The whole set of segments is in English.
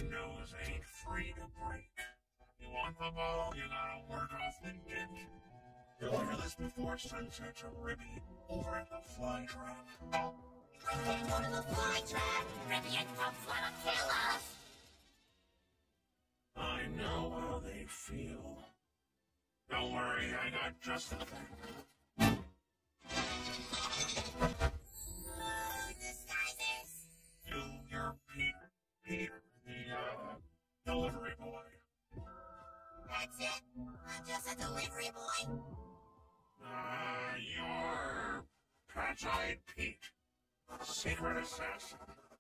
news ain't free to break. You want the ball, you gotta work off the dick. You'll hear this before sunset to Ribby over at the fly trap. I can't go to the fly trap! Ribby and Pump's wanna kill us! I know how they feel. Don't worry, I got just the thing. Disguises! You're Peter, the delivery boy. That's it? I'm just a delivery boy. You're Patch-Eyed Pete, secret assassin.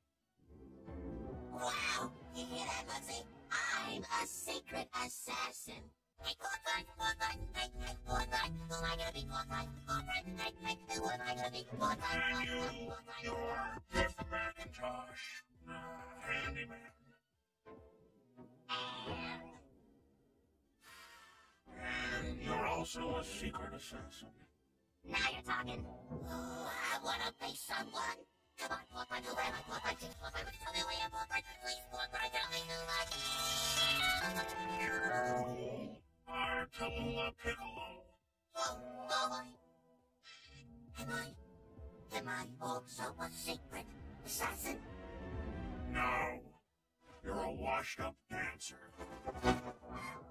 Wow! You hear that, Muggsy? I'm a secret assassin. Hey, Portland! Who am I gonna be, Portland? Who am I gonna be, And you're Biff McIntosh, handyman. And you're also a secret assassin. Now you're talking. I wanna be someone. Come on, Portland, who am I, Portland? Tell me who I am, Portland. Please, Portland, tell me who I am. You are Tallulah Piccolo. Oh, boy. Am I also a secret assassin? No, you're a washed-up dancer.